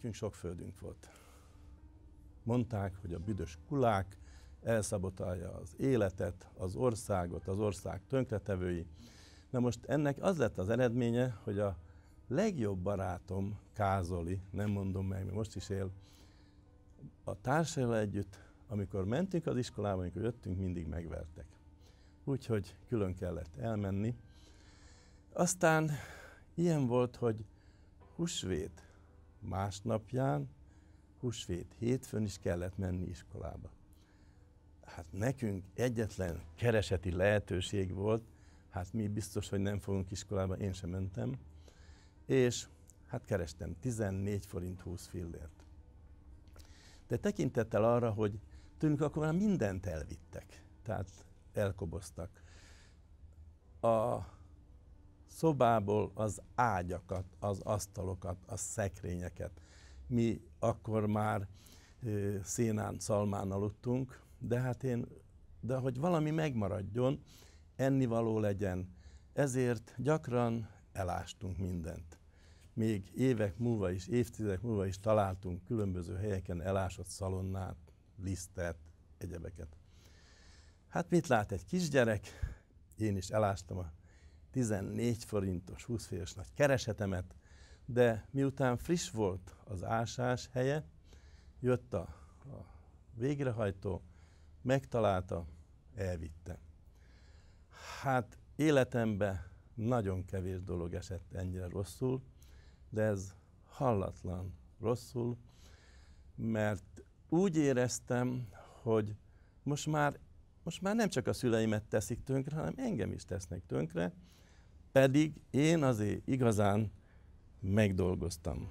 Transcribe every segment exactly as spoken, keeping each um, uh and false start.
nekünk sok földünk volt. Mondták, hogy a büdös kulák elszabotálja az életet, az országot, az ország tönkretevői. Na most ennek az lett az eredménye, hogy a legjobb barátom, Kázoli, nem mondom meg, mert most is él, a társaival együtt, amikor mentünk az iskolába, amikor jöttünk, mindig megvertek. Úgyhogy külön kellett elmenni. Aztán ilyen volt, hogy húsvét másnapján, húsvét hétfőn is kellett menni iskolába. Hát nekünk egyetlen kereseti lehetőség volt, hát mi biztos, hogy nem fogunk iskolába, én sem mentem, és hát kerestem tizennégy forint húsz fillért. De tekintettel arra, hogy tőlünk akkor már mindent elvittek, tehát elkoboztak. A szobából az ágyakat, az asztalokat, a szekrényeket. Mi akkor már ö, szénán, szalmán aludtunk, de hát én, de hogy valami megmaradjon, ennivaló legyen, ezért gyakran elástunk mindent. Még évek múlva is, évtizedek múlva is találtunk különböző helyeken elásott szalonnát, lisztet, egyebeket. Hát mit lát egy kisgyerek? Én is elástam a tizennégy forintos húsz fillért nagy keresetemet, de miután friss volt az ásás helye, jött a, a végrehajtó, megtalálta, elvitte. Hát életemben nagyon kevés dolog esett ennyire rosszul, de ez hallatlan rosszul, mert úgy éreztem, hogy most már, most már nem csak a szüleimet teszik tönkre, hanem engem is tesznek tönkre, pedig én azért igazán megdolgoztam.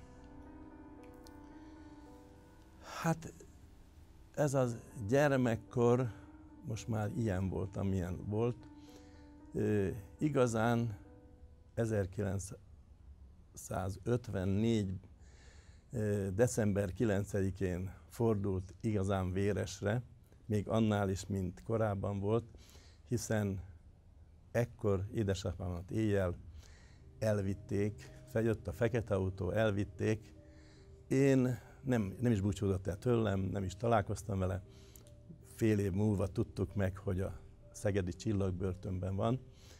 Hát ez az gyermekkor most már ilyen volt, amilyen volt. E, igazán ezerkilencszázötvennégy. E, december kilencedikén fordult igazán véresre, még annál is, mint korábban volt, hiszen ekkor édesapámat éjjel elvitték, feljött a fekete autó, elvitték. Én nem, nem is búcsúzott el tőlem, nem is találkoztam vele. Fél év múlva tudtuk meg, hogy a szegedi Csillagbörtönben van.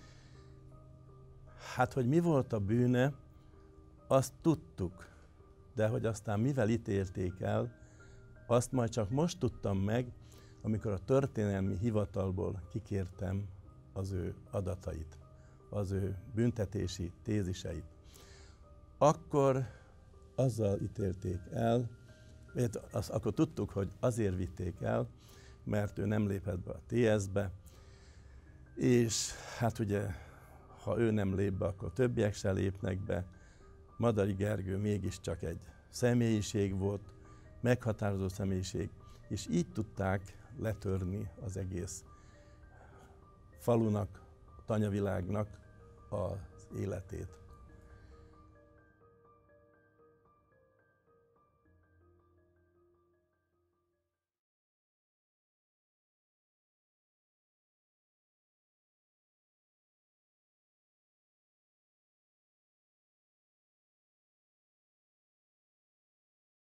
Hát, hogy mi volt a bűne, azt tudtuk, de hogy aztán mivel ítélték el, azt majd csak most tudtam meg, amikor a történelmi hivatalból kikértem az ő adatait, az ő büntetési téziseit. Akkor azzal ítélték el, azt akkor tudtuk, hogy azért vitték el, mert ő nem lépett be a té es-be, és hát ugye, ha ő nem lép be, akkor többiek se lépnek be. Madari Gergő mégiscsak egy személyiség volt, meghatározó személyiség, és így tudták letörni az egész falunak, tanyavilágnak az életét.